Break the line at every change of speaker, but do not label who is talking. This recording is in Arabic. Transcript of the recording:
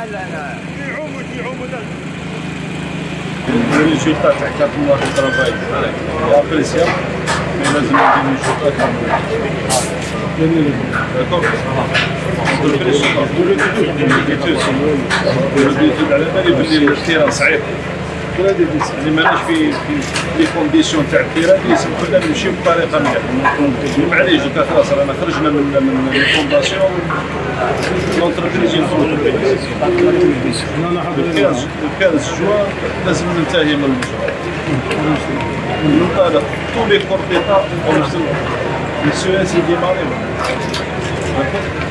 الريزولتا تاع 4 مواد الترافاي هي ابريسيا، مي لازم ندير ريزولتا كامل. داكوغ على بالي بلي التيران صعيب، يعني ماناش في لي كونديسيون تاع التيران اللي يسمحوا لنا نمشيو بطريقه مليحه. معليش دوكا خلاص رانا خرجنا من لي فونداسيون، لونتربريز ال 15 جوان لازم ننتهي من المشروع، ننطلق تو لي كور ديتا ونفس السي اس ديماري.